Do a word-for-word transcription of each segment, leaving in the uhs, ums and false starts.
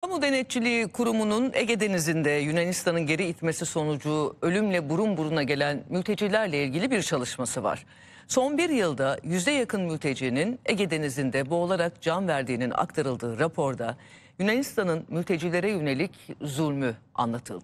Kamu Denetçiliği Kurumu'nun Ege Denizi'nde Yunanistan'ın geri itmesi sonucu ölümle burun buruna gelen mültecilerle ilgili bir çalışması var. Son bir yılda yüze yakın mültecinin Ege Denizi'nde boğularak can verdiğinin aktarıldığı raporda Yunanistan'ın mültecilere yönelik zulmü anlatıldı.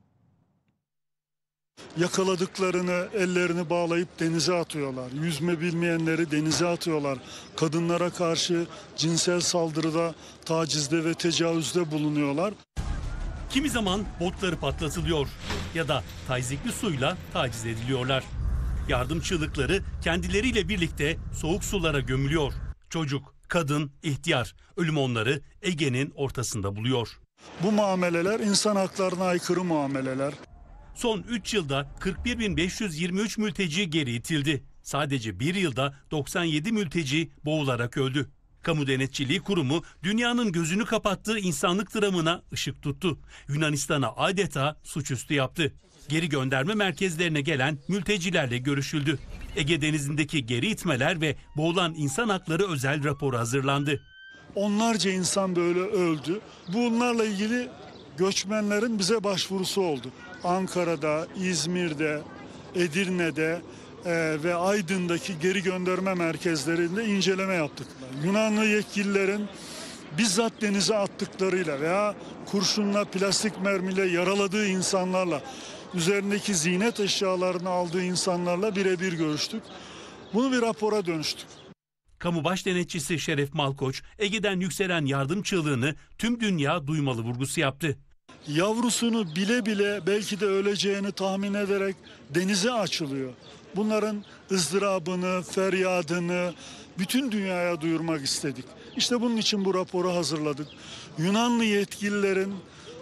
Yakaladıklarını ellerini bağlayıp denize atıyorlar. Yüzme bilmeyenleri denize atıyorlar. Kadınlara karşı cinsel saldırıda, tacizde ve tecavüzde bulunuyorlar. Kimi zaman botları patlatılıyor ya da tazyikli suyla taciz ediliyorlar. Yardım çığlıkları kendileriyle birlikte soğuk sulara gömülüyor. Çocuk, kadın, ihtiyar, ölüm onları Ege'nin ortasında buluyor. Bu muameleler insan haklarına aykırı muameleler. Son üç yılda kırk bir bin beş yüz yirmi üç mülteci geri itildi. Sadece bir yılda doksan yedi mülteci boğularak öldü. Kamu Denetçiliği Kurumu dünyanın gözünü kapattığı insanlık dramına ışık tuttu. Yunanistan'a adeta suçüstü yaptı. Geri gönderme merkezlerine gelen mültecilerle görüşüldü. Ege Denizi'ndeki geri itmeler ve boğulan insan hakları özel raporu hazırlandı. Onlarca insan böyle öldü. Bunlarla ilgili göçmenlerin bize başvurusu oldu. Ankara'da, İzmir'de, Edirne'de e, ve Aydın'daki geri gönderme merkezlerinde inceleme yaptık. Yunanlı yetkililerin bizzat denize attıklarıyla veya kurşunla, plastik mermiyle yaraladığı insanlarla, üzerindeki ziynet eşyalarını aldığı insanlarla birebir görüştük. Bunu bir rapora dönüştük. Kamu Baş Denetçisi Şeref Malkoç, Ege'den yükselen yardım çığlığını tüm dünya duymalı vurgusu yaptı. Yavrusunu bile bile belki de öleceğini tahmin ederek denize açılıyor. Bunların ızdırabını, feryadını bütün dünyaya duyurmak istedik. İşte bunun için bu raporu hazırladık. Yunanlı yetkililerin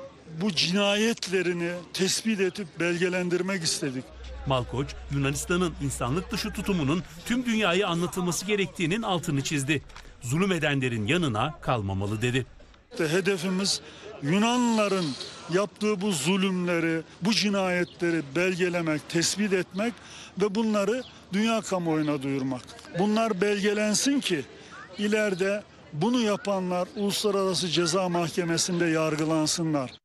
bu cinayetlerini tespit edip belgelendirmek istedik. Malkoç, Yunanistan'ın insanlık dışı tutumunun tüm dünyaya anlatılması gerektiğinin altını çizdi. Zulüm edenlerin yanına kalmamalı dedi. Hedefimiz Yunanlıların yaptığı bu zulümleri, bu cinayetleri belgelemek, tespit etmek ve bunları dünya kamuoyuna duyurmak. Bunlar belgelensin ki ileride bunu yapanlar Uluslararası Ceza Mahkemesi'nde yargılansınlar.